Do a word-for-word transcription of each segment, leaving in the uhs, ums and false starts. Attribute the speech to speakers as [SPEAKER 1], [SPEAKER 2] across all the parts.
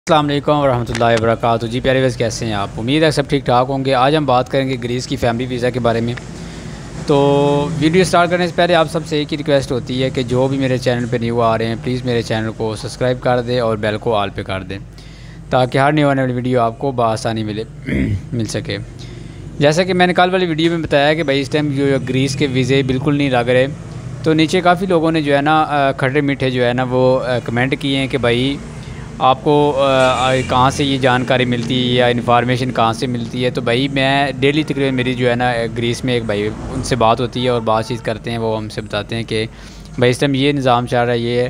[SPEAKER 1] अस्सलाम वालेकुम वरहमतुल्लाहि वबरकातुहू। जी प्यारे व्यूअर्स, कैसे हैं आप? उम्मीद है सब ठीक ठाक होंगे। आज हम बात करेंगे ग्रीस की फैमिली वीज़ा के बारे में। तो वीडियो स्टार्ट करने से पहले आप सबसे एक ही रिक्वेस्ट होती है कि जो भी मेरे चैनल पे न्यू आ रहे हैं प्लीज़ मेरे चैनल को सब्सक्राइब कर दें और बेल को ऑल पे कर दें ताकि हर न्यू आने वाली वीडियो आपको बआसानी मिले मिल सके। जैसा कि मैंने कल वाली वीडियो में बताया कि भाई इस टाइम जो ग्रीस के वीज़े बिल्कुल नहीं लग रहे, तो नीचे काफ़ी लोगों ने जो है ना खट्टे मीठे जो है ना वो कमेंट किए हैं कि भाई आपको कहाँ से ये जानकारी मिलती है या इन्फॉर्मेशन कहाँ से मिलती है। तो भाई मैं डेली तकरीबन मेरी जो है ना ग्रीस में एक भाई उनसे बात होती है और बातचीत करते हैं, वो हमसे बताते हैं कि भाई इस टाइम ये निज़ाम चल रहा है, ये है।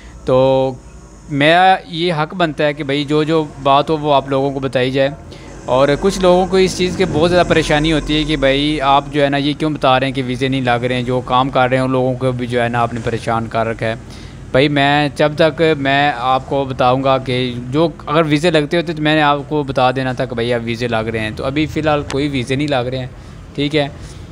[SPEAKER 1] तो मेरा ये हक़ बनता है कि भाई जो जो बात हो वो आप लोगों को बताई जाए। और कुछ लोगों को इस चीज़ की बहुत ज़्यादा परेशानी होती है कि भाई आप जो है ना ये क्यों बता रहे हैं कि वीज़े नहीं लग रहे हैं, जो काम कर रहे हैं उन लोगों को भी जो है ना आपने परेशान कर रखा है। भाई मैं जब तक मैं आपको बताऊंगा कि जो अगर वीज़े लगते होते तो मैंने आपको बता देना था कि भाई अब वीज़े लग रहे हैं। तो अभी फ़िलहाल कोई वीज़े नहीं लग रहे हैं, ठीक है।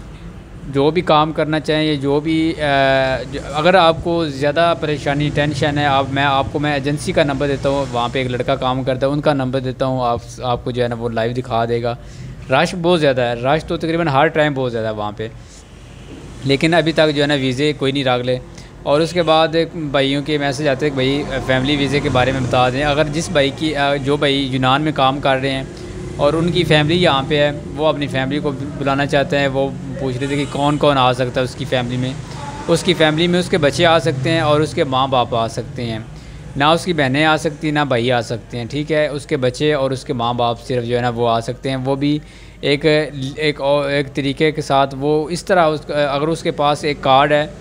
[SPEAKER 1] जो भी काम करना चाहें या जो भी आ, अगर आपको ज़्यादा परेशानी टेंशन है, आप मैं आपको मैं एजेंसी का नंबर देता हूँ, वहाँ पे एक लड़का काम करता है, उनका नंबर देता हूँ। आप आपको जो है ना वो लाइव दिखा देगा। रश बहुत ज़्यादा है, रश तो तकरीबन हर टाइम बहुत ज़्यादा है वहाँ पर, लेकिन अभी तक जो है ना वीज़े कोई नहीं रख ले। और उसके बाद भाइयों के मैसेज आते हैं कि भाई फैमिली वीज़े के बारे में बता दें। अगर जिस भाई की जो भाई यूनान में काम कर रहे हैं और उनकी फैमिली यहाँ पे है, वो अपनी फैमिली को बुलाना चाहते हैं, वो पूछ रहे थे कि कौन कौन आ सकता है उसकी फ़ैमिली में। उसकी फ़ैमिली में उसके बच्चे आ सकते हैं और उसके माँ बाप आ सकते हैं, ना उसकी बहनें आ सकती ना भाई आ सकते हैं, ठीक है। उसके बच्चे और उसके माँ बाप सिर्फ जो है ना वो आ सकते हैं। वो भी एक एक एक तरीके के साथ, वो इस तरह उस अगर उसके पास एक कार्ड है,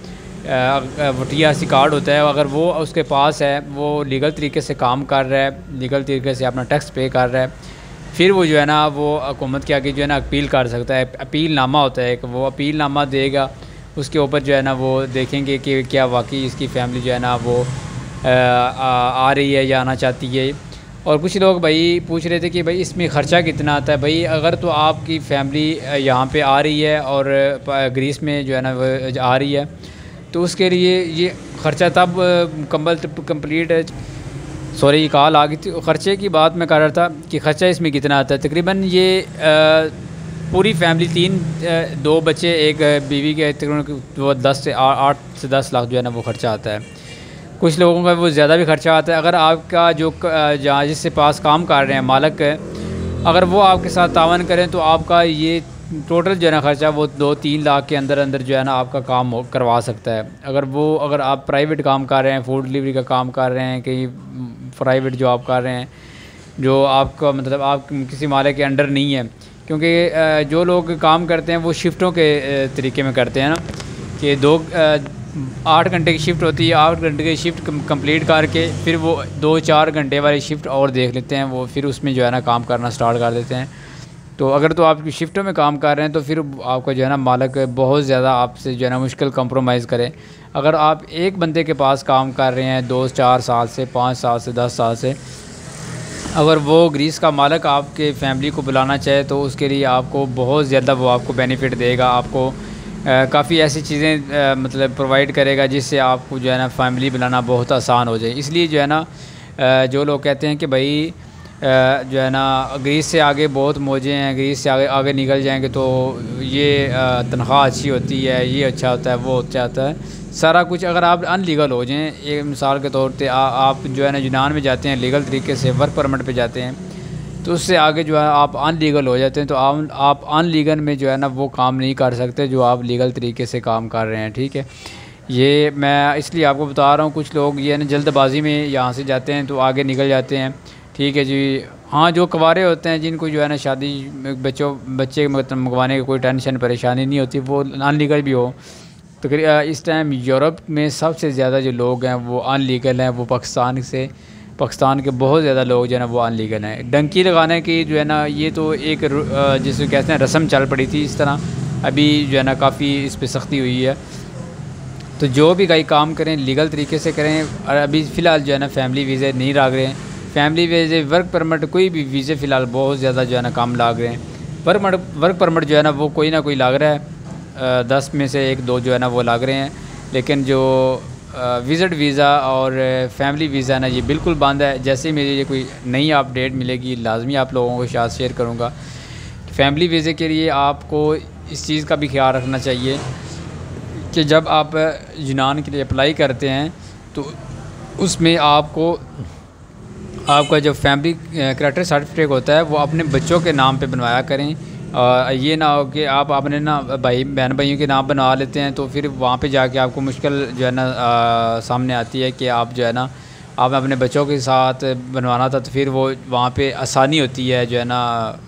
[SPEAKER 1] वटिया सी कार्ड होता है, अगर वो उसके पास है, वो लीगल तरीके से काम कर रहा है, लीगल तरीके से अपना टैक्स पे कर रहा है, फिर वो जो है ना वो हुकूमत के आगे जो है ना अपील कर सकता है। अपील नामा होता है एक, वो अपील नामा देगा, उसके ऊपर जो है ना वो देखेंगे कि क्या वाकई इसकी फ़ैमिली जो है ना वो आ, आ, आ रही है या आना चाहती है। और कुछ लोग भाई पूछ रहे थे कि भाई इसमें ख़र्चा कितना आता है। भाई अगर तो आपकी फ़ैमिली यहाँ पे आ रही है और ग्रीस में जो है ना वो आ रही है, तो उसके लिए ये ख़र्चा तब मुकम्मल कंप्लीट है। सॉरी कॉल आ गई थी। ख़र्चे की बात मैं कर रहा था कि ख़र्चा इसमें कितना आता है। तकरीबन ये आ, पूरी फैमिली, तीन आ, दो बच्चे एक बीवी के, तकरीबन वो दस से आठ से दस लाख जो है ना वो ख़र्चा आता है। कुछ लोगों का वो ज़्यादा भी ख़र्चा आता है। अगर आपका जो जहाँ जिससे पास काम कर रहे हैं मालिक, अगर वो आपके साथ तावन करें तो आपका ये टोटल जो है ना ख़र्चा वो दो तीन लाख के अंदर अंदर जो है ना आपका काम करवा सकता है। अगर वो अगर आप प्राइवेट काम कर रहे हैं, फूड डिलीवरी का काम कर रहे हैं, कहीं प्राइवेट जॉब कर रहे हैं, जो आपका मतलब आप किसी मालिक के अंडर नहीं है, क्योंकि जो लोग काम करते हैं वो शिफ्टों के तरीके में करते हैं ना, कि दो आठ घंटे की शिफ्ट होती है, आठ घंटे की शिफ्ट कंप्लीट करके फिर वो दो चार घंटे वाली शिफ्ट और देख लेते हैं, वो फिर उसमें जो है ना काम करना स्टार्ट कर देते हैं। तो अगर तो आप शिफ्टों में काम कर रहे हैं तो फिर आपका जो है ना मालिक बहुत ज़्यादा आपसे जो है ना मुश्किल कंप्रोमाइज़ करे। अगर आप एक बंदे के पास काम कर रहे हैं दो चार साल से, पाँच साल से, दस साल से, अगर वो ग्रीस का मालिक आपके फैमिली को बुलाना चाहे तो उसके लिए आपको बहुत ज़्यादा वो आपको बेनिफिट देगा, आपको काफ़ी ऐसी चीज़ें मतलब प्रोवाइड करेगा जिससे आपको जो है ना फैमिली बुलाना बहुत आसान हो जाए। इसलिए जो है ना जो लोग कहते हैं कि भाई जो है ना ग्रीस से आगे बहुत मौजें हैं, ग्रीस से आगे आगे निकल जाएंगे तो ये तनख्वाह अच्छी होती है, ये अच्छा होता है, वो अच्छा होता है, सारा कुछ। अगर आप अनलीगल हो जाएं, एक मिसाल के तौर पे आप जो है ना यूनान में जाते हैं लीगल तरीके से, वर्क परमिट पे जाते हैं, तो उससे आगे जो है आप अनलीगल हो जाते हैं, तो आप आप अनलीगल में जो है ना वो काम नहीं कर सकते जो आप लीगल तरीके से काम कर रहे हैं, ठीक है। ये मैं इसलिए आपको बता रहा हूँ। कुछ लोग ये ना जल्दबाजी में यहाँ से जाते हैं तो आगे निकल जाते हैं, ठीक है जी। हाँ, जो कुंवारे होते हैं जिनको जो है ना शादी बच्चों बच्चे मतलब मंगवाने की कोई टेंशन परेशानी नहीं होती, वो अनलीगल भी हो, तो इस टाइम यूरोप में सबसे ज़्यादा जो लोग हैं वो अनलीगल हैं, वो पाकिस्तान से पाकिस्तान के बहुत ज़्यादा लोग जो है ना वो अनलीगल हैं। डंकी लगाने की जो है ना ये तो एक जिसे कहते हैं रस्म चल पड़ी थी, इस तरह अभी जो है ना काफ़ी इस पर सख्ती हुई है। तो जो भी कई काम करें लीगल तरीके से करें। और अभी फ़िलहाल जो है ना फैमिली वीज़े नहीं लाग रहे हैं, फैमिली वीज़े, वर्क परमिट, कोई भी वीज़े फ़िलहाल बहुत ज़्यादा जो है ना कम लाग रहे हैं। वर्क वर्क परमिट जो है ना वो कोई ना कोई लाग रहा है, दस में से एक दो जो है ना वो लाग रहे हैं, लेकिन जो विज़िट वीज़ा और फैमिली वीज़ा ना ये बिल्कुल बंद है। जैसे ही मेरी ये कोई नई अपडेट मिलेगी लाजमी आप लोगों के साथ शेयर करूँगा। फैमिली वीज़े के लिए आपको इस चीज़ का भी ख्याल रखना चाहिए कि जब आप यूनान के लिए अप्लाई करते हैं तो उसमें आपको आपका जो फैमिली कैरेक्टर सर्टिफिकेट होता है वो अपने बच्चों के नाम पे बनवाया करें। और ये ना हो कि आप अपने ना भाई बहन भाइयों के नाम बनवा लेते हैं तो फिर वहाँ पे जाके आपको मुश्किल जो है ना आ, सामने आती है कि आप जो है ना आपने अपने बच्चों के साथ बनवाना था तो फिर वो वहाँ पे आसानी होती है जो है ना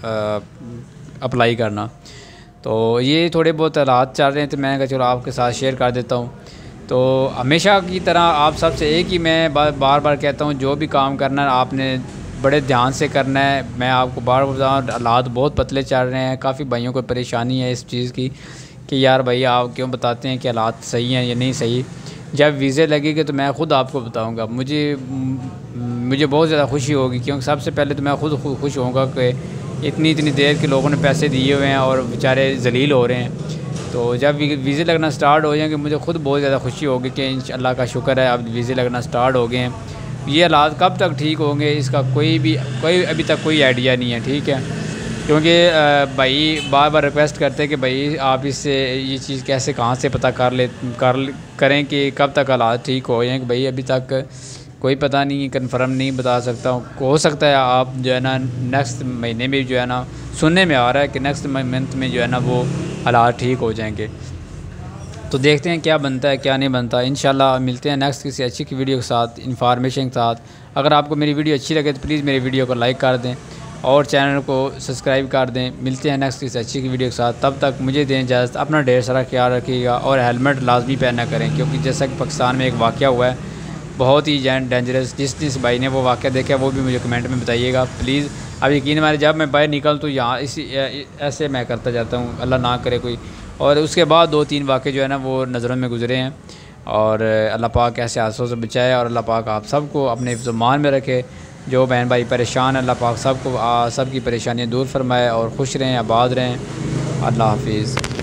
[SPEAKER 1] अप्लाई करना। तो ये थोड़े बहुत हालात चल रहे हैं तो मैंने कहा चलो आपके साथ शेयर कर देता हूँ। तो हमेशा की तरह आप सबसे एक ही मैं बार बार बार कहता हूँ, जो भी काम करना है आपने बड़े ध्यान से करना है। मैं आपको बार बार बताऊँ हालात बहुत पतले चल रहे हैं, काफ़ी भाइयों को परेशानी है इस चीज़ की कि यार भाई आप क्यों बताते हैं कि हालात सही हैं या नहीं सही। जब वीज़े लगेंगे तो मैं ख़ुद आपको बताऊँगा। मुझे मुझे बहुत ज़्यादा खुशी होगी क्योंकि सबसे पहले तो मैं ख़ुद खुश होऊंगा कि इतनी इतनी देर के लोगों ने पैसे दिए हुए हैं और बेचारे ज़लील हो रहे हैं। तो जब वीज़े लगना स्टार्ट हो जाएंगे मुझे ख़ुद बहुत ज़्यादा खुशी होगी कि इंशाअल्लाह का शुक्र है अब वीज़े लगना स्टार्ट हो गए हैं। ये हालात कब तक ठीक होंगे इसका कोई भी कोई अभी तक कोई आइडिया नहीं है, ठीक है। क्योंकि भाई बार बार रिक्वेस्ट करते हैं कि भाई आप इससे ये चीज़ कैसे कहाँ से पता कर ले कर करें कि कब तक हालात ठीक हो जाएँ। भाई अभी तक कोई पता नहीं, कंफर्म नहीं बता सकता हूँ। हो सकता है आप जो है ना नेक्स्ट महीने में जो है ना सुनने में आ रहा है कि नेक्स्ट मंथ में जो है ना वो हालात ठीक हो जाएंगे। तो देखते हैं क्या बनता है क्या नहीं बनता। इंशाल्लाह मिलते हैं नेक्स्ट किसी अच्छी की वीडियो के साथ, इन्फॉर्मेशन के साथ। अगर आपको मेरी वीडियो अच्छी लगे तो प्लीज़ मेरी वीडियो को लाइक कर दें और चैनल को सब्सक्राइब कर दें। मिलते हैं नेक्स्ट किसी अच्छी की वीडियो के साथ, तब तक मुझे दें इजाज़त। अपना ढेर सारा ख्याल रखिएगा और हेलमेट लाजमी पहना करें क्योंकि जैसा कि पाकिस्तान में एक वाक़या हुआ है बहुत ही डेंजरस। जिस जिस भाई ने वो वाक़या देखा वो भी मुझे कमेंट में बताइएगा प्लीज़। अब यकीन हमारे जब मैं बाहर निकल तो यहाँ इसी ऐसे मैं करता जाता हूँ, अल्लाह ना करे कोई। और उसके बाद दो तीन वाक़े जो है ना वो नज़रों में गुजरे हैं और अल्लाह पाक ऐसे हादसों से बचाए और अल्लाह पाक आप सबको अपने हिफ्ज़-ओ-मान में रखे। जो बहन भाई परेशान अल्लाह पाक सबको सब की परेशानियाँ दूर फरमाए और खुश रहें, आबाद रहें। अल्लाह हाफिज़।